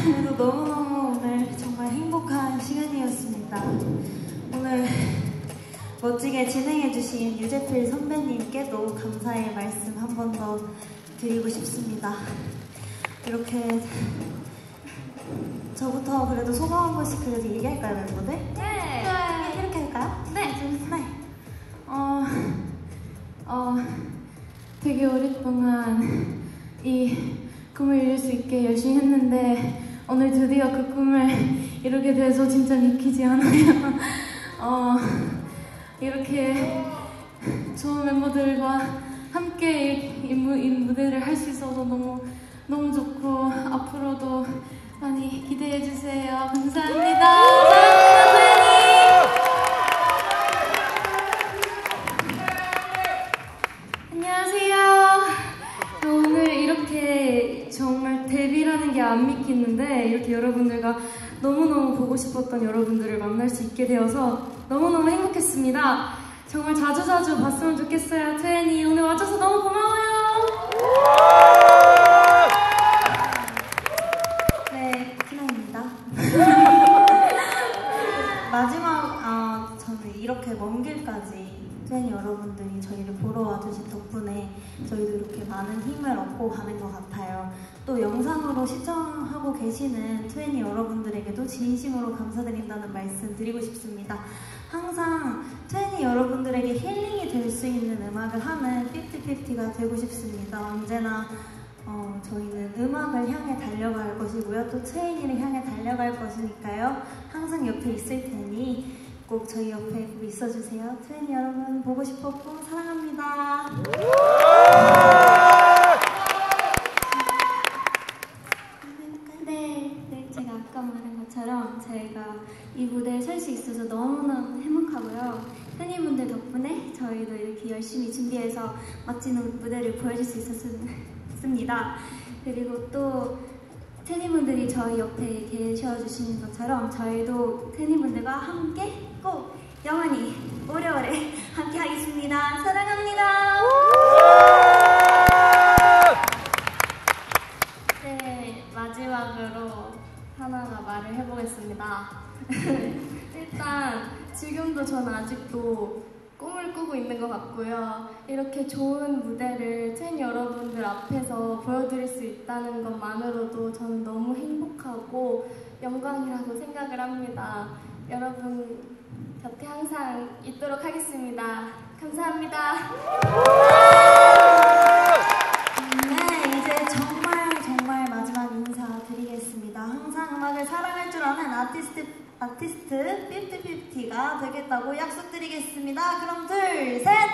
그래도 너무너무 오늘 정말 행복한 시간이었습니다. 오늘 멋지게 진행해주신 유재필 선배님께도 감사의 말씀 한 번 더 드리고 싶습니다. 이렇게 저부터 그래도 소감 한 번씩 그래도 얘기할까요, 멤버들? 네! 이렇게 할까요? 네! 네! 되게 오랫동안 이 꿈을 이룰 수 있게 열심히 했는데 오늘 드디어 그 꿈을 이루게 돼서 진짜 믿기지 않아요. 이렇게 좋은 멤버들과 함께 이 무대를 할 수 있어서 너무 좋고 앞으로도 많이 기대해주세요. 감사합니다. 오늘 이렇게 정말 데뷔라는 게 안 믿기는데 이렇게 여러분들과 너무너무 보고 싶었던 여러분들을 만날 수 있게 되어서 너무너무 행복했습니다. 정말 자주자주 봤으면 좋겠어요. 트웬이 오늘 와줘서 너무 고마워요. 네, 트웬입니다. 마지막 저는 이렇게 먼 길까지 트웬 여러분들이 저희를 보러 와주신 덕분에 저희도 이렇게 많은 힘을 얻고 가는 것 같아요. 또 영상으로 시청하고 계시는 트웬 여러분들에게도 진심으로 감사드린다는 말씀 드리고 싶습니다. 항상 트웬 여러분들에게 힐링이 될 수 있는 음악을 하는 50/50가 되고 싶습니다. 언제나 저희는 음악을 향해 달려갈 것이고요. 또 트웬이를 향해 달려갈 것이니까요. 항상 옆에 있을 테니 꼭 저희 옆에 꼭 있어주세요. 트웬 여러분 보고 싶었고 사랑합니다. 네, 제가 아까 말한 것처럼 저희가 이 무대에 설 수 있어서 너무너무 행복하고요. 팬분들 덕분에 저희도 이렇게 열심히 준비해서 멋진 무대를 보여줄 수 있었습니다. 그리고 또 팬분들이 저희 옆에 계셔주시는 것처럼 저희도 팬분들과 함께 꼭 영원히 오래오래 함께 하겠습니다. 사랑합니다. 네, 마지막으로 하나가 말을 해보겠습니다. 일단 지금도 저는 아직도 꿈을 꾸고 있는 것 같고요. 이렇게 좋은 무대를 트윈 여러분들 앞에서 보여드릴 수 있다는 것만으로도 저는 너무 행복하고 영광이라고 생각을 합니다. 여러분 곁에 항상 있도록 하겠습니다. 감사합니다. 네, 이제 정말 마지막 인사 드리겠습니다. 항상 음악을 사랑할 줄 아는 아티스트 50/50가 되겠다고 약속드리겠습니다. 그럼 둘, 셋!